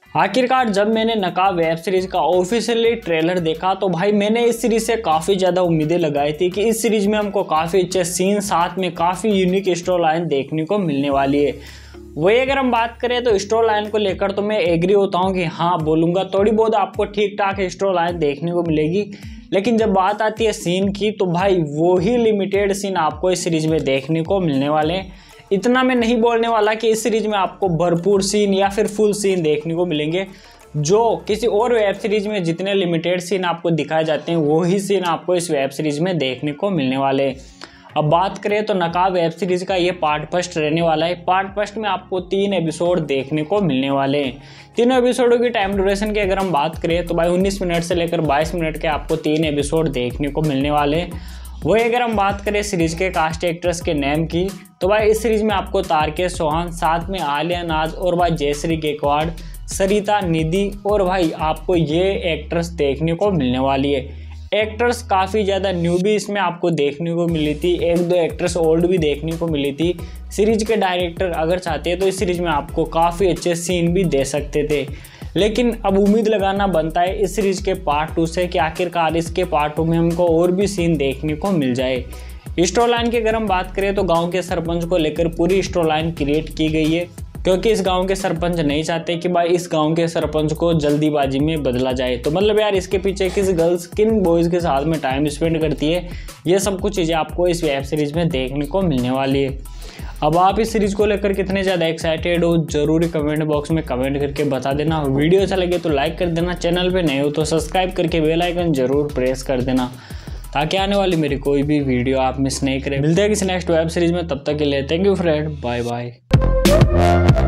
आखिरकार जब मैंने नकाब वेब सीरीज का ऑफिशियली ट्रेलर देखा तो भाई मैंने इस सीरीज से काफ़ी ज़्यादा उम्मीदें लगाई थी कि इस सीरीज में हमको काफ़ी अच्छे सीन साथ में काफ़ी यूनिक स्टोरी लाइन देखने को मिलने वाली है। वही अगर हम बात करें तो स्टोरी लाइन को लेकर तो मैं एग्री होता हूँ कि हाँ बोलूँगा थोड़ी बहुत आपको ठीक ठाक स्टोरी लाइन देखने को मिलेगी, लेकिन जब बात आती है सीन की तो भाई वो ही लिमिटेड सीन आपको इस सीरीज में देखने को मिलने वाले हैं। इतना मैं नहीं बोलने वाला कि इस सीरीज में आपको भरपूर सीन या फिर फुल सीन देखने को मिलेंगे। जो किसी और वेब सीरीज में जितने लिमिटेड सीन आपको दिखाए जाते हैं वही सीन आपको इस वेब सीरीज में देखने को मिलने वाले हैं। अब बात करें तो नकाब वेब सीरीज का ये पार्ट फर्स्ट रहने वाला है। पार्ट फर्स्ट में आपको 3 एपिसोड देखने को मिलने वाले हैं। तीनों एपिसोडों की टाइम ड्यूरेशन की अगर हम बात करें तो भाई 19 मिनट से लेकर 22 मिनट के आपको 3 एपिसोड देखने को मिलने वाले हैं। वही अगर हम बात करें सीरीज के कास्ट एक्ट्रेस के नेम की तो भाई इस सीरीज में आपको तारकेश चौहान, साथ में आलिया नाज और भाई जयश्री गायकवाड़, सरिता निधि और भाई आपको ये एक्ट्रेस देखने को मिलने वाली है। एक्ट्रेस काफ़ी ज़्यादा न्यू भी इसमें आपको देखने को मिली थी, 1-2 एक्ट्रेस ओल्ड भी देखने को मिली थी। सीरीज के डायरेक्टर अगर चाहते हैं तो इस सीरीज में आपको काफ़ी अच्छे सीन भी दे सकते थे, लेकिन अब उम्मीद लगाना बनता है इस सीरीज के पार्ट 2 से कि आखिरकार इसके पार्ट 2 में हमको और भी सीन देखने को मिल जाए। स्टोरी लाइन की अगर हम बात करें तो गांव के सरपंच को लेकर पूरी स्टोरी लाइन क्रिएट की गई है, क्योंकि इस गांव के सरपंच नहीं चाहते कि भाई इस गांव के सरपंच को जल्दीबाजी में बदला जाए। तो मतलब यार इसके पीछे किस गर्ल्स किन बॉयज़ के साथ में टाइम स्पेंड करती है, ये सब कुछ चीज़ें आपको इस वेब सीरीज में देखने को मिलने वाली है। अब आप इस सीरीज को लेकर कितने ज़्यादा एक्साइटेड हो जरूरी कमेंट बॉक्स में कमेंट करके बता देना। वीडियो अच्छा लगे तो लाइक कर देना, चैनल पे नए हो तो सब्सक्राइब करके बेल आइकन जरूर प्रेस कर देना ताकि आने वाली मेरी कोई भी वीडियो आप मिस नहीं करें। मिलते हैं किसी नेक्स्ट वेब सीरीज में, तब तक के लिए thank you friend, bye bye.